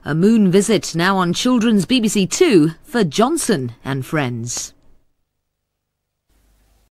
A moon visit now on children's BBC 2 for Johnson and Friends.